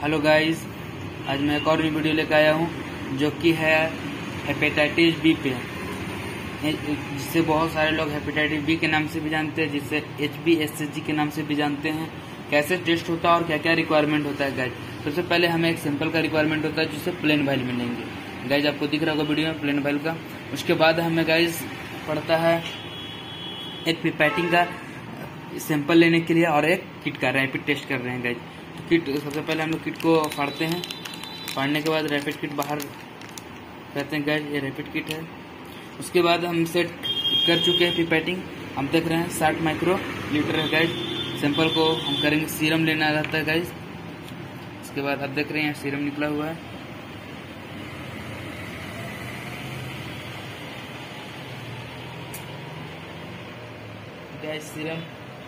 Hello guys, आज मैं एक और वीडियो लेकर आया हूँ जो कि है हेपेटाइटिस बी पे, जिससे बहुत सारे लोग हेपेटाइटिस बी के नाम से भी जानते हैं, जिससे HBsAg के नाम से भी जानते हैं। कैसे टेस्ट होता है और क्या क्या रिक्वायरमेंट होता है गाइज। सबसे पहले हमें एक सैंपल का रिक्वायरमेंट होता है जिससे प्लेन वाइल मिलेंगे गाइज, आपको दिख रहा होगा वीडियो में प्लेन वाइल का। उसके बाद हमें गाइज पड़ता है एक पिपैटिंग का सैंपल लेने के लिए और एक किट का रैपिड टेस्ट कर रहे हैं गाइज। तो किट सबसे पहले हम लोग किट को फाड़ते हैं, फाड़ने के बाद रैपिड किट बाहर करते हैं गाइज, ये रैपिड किट है। उसके बाद हम सेट कर चुके हैं पिपैटिंग, हम देख रहे हैं 60 माइक्रो लीटर है गाइज। सैंपल को हम करेंगे, सीरम लेना रहता है गाइज। उसके बाद आप देख रहे हैं सीरम निकला हुआ है। गाइज सीरम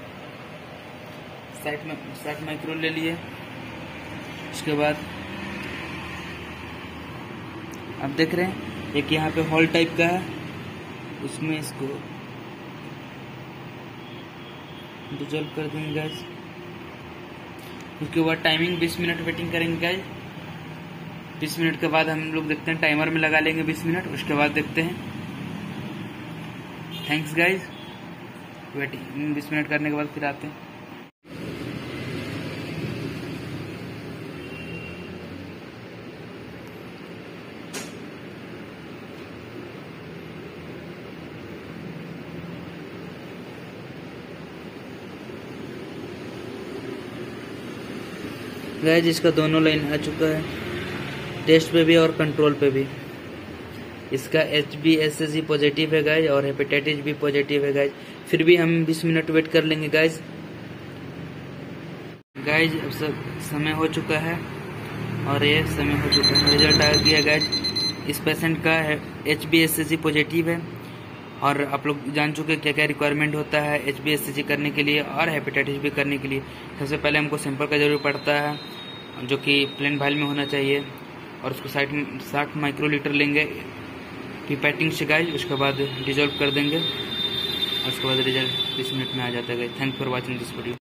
60 माइक्रो ले लिए। उसके बाद आप देख रहे हैं एक यहाँ पे हॉल टाइप का है, उसमें इसको डिजोल्व कर देंगे गाइस। उसके बाद टाइमिंग 20 मिनट वेटिंग करेंगे गाइस। 20 मिनट के बाद हम लोग देखते हैं, टाइमर में लगा लेंगे 20 मिनट। उसके बाद देखते हैं। थैंक्स गाइस, वेटिंग 20 मिनट करने के बाद फिर आते हैं। गाइस इसका दोनों लाइन आ चुका है, टेस्ट पे भी और कंट्रोल पे भी। इसका HBsAg पॉजिटिव है गाइस और हेपेटाइटिस भी पॉजिटिव है गाइस। फिर भी हम 20 मिनट वेट कर लेंगे गाइस। गाइस अब सब समय हो चुका है और ये समय हो चुका है, रिजल्ट आ गया गाइस। इस पेशेंट का HBsAg पॉजिटिव है और आप लोग जान चुके क्या क्या रिक्वायरमेंट होता है HBsAg करने के लिए और हेपेटाइटिस भी करने के लिए। सबसे पहले हमको सैंपल का जरूर पड़ता है जो कि प्लेन वाइल में होना चाहिए, और उसको 60 माइक्रो लीटर लेंगे पिपैटिंग से गाइस। उसके बाद डिजोल्व कर देंगे और उसके बाद रिजल्ट 20 मिनट में आ जाता है guys. Thanks for watching this video.